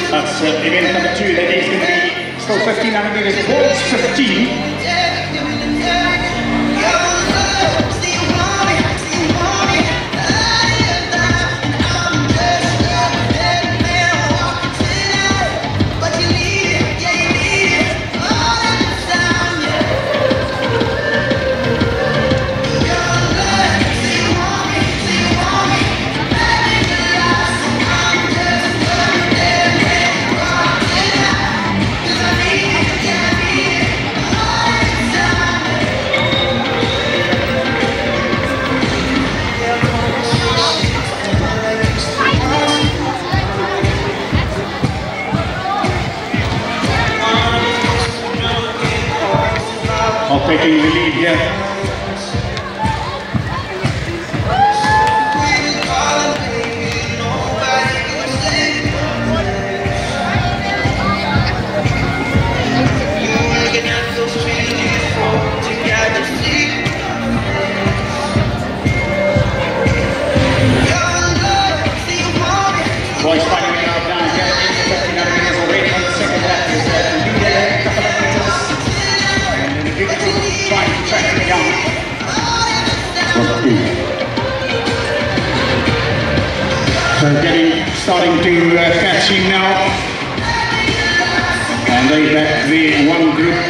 That's event number 2. That is going to be still 1500 meters. Boys 15. Taking the lead here. Boys fighting it out down here. 1500 meters already on the second lap. Is the leader a couple of meters. And then the big group trying to track him down. So starting to catch him now. And they back the one group.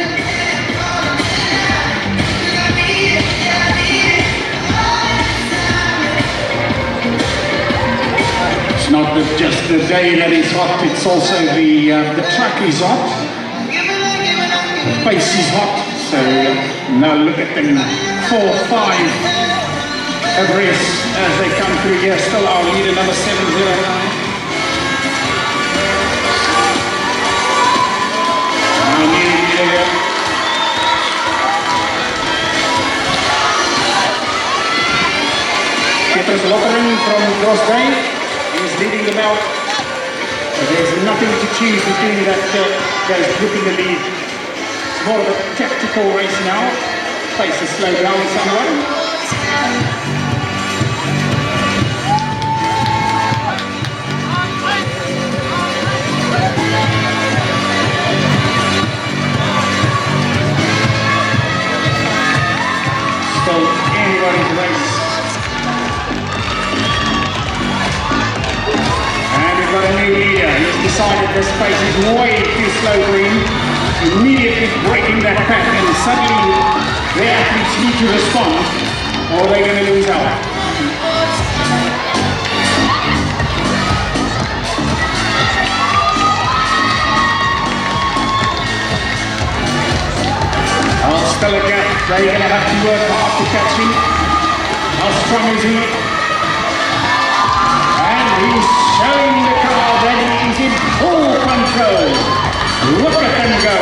It's not just the day that is hot, it's also the track is hot, the pace is hot, so now look at them, 4, 5 abreast as they come through here. Still our leader, number 709. Now nearly here. Petrus Lottering from Gross Bay. He's leading them out. There's nothing to choose between that guys gripping the lead. It's more of a tactical race now. Pace is slowed down somewhat. Still anybody's race. Got a new leader. He's decided this pace is way too slow for him. Immediately breaking that pack, and suddenly the athletes need to respond or they're going to lose out. Still a gap. They're going to have to work hard to catch him. How strong is he? And he's showing the crowd that he is in full control. Look at them go.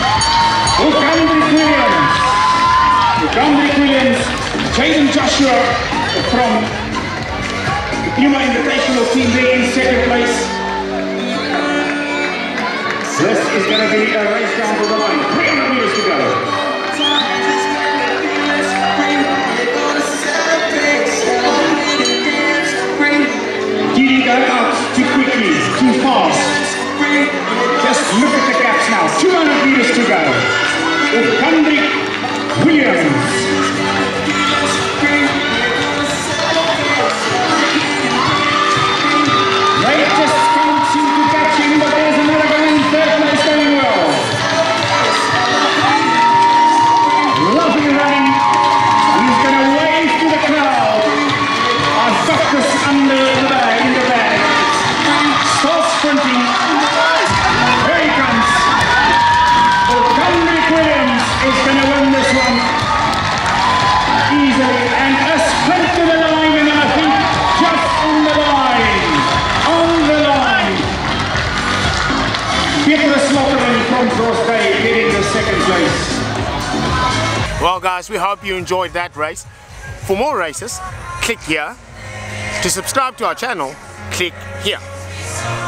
Ugandrick Williams, Jaden Joshua from the PUMA Invitational team there in second place. This is going to be a race down to the line. 300 meters to go. Did he go out too quickly, too fast? Just look at the gaps now. 200 meters to go. Ugandrick Williams. They just can't seem to catch him, but there's another guy in third place going well. Lovely running. He's going to wave to the crowd. I've got this under the bag, in the bag. Starts sprinting. Here he comes. Ugandrick Williams is going to win this one easily, and a sprint to the line, and I think just on the line. On the line. Petrus Lottering from Gross Bay getting the second place. Well guys, we hope you enjoyed that race. For more races, click here. To subscribe to our channel, click here.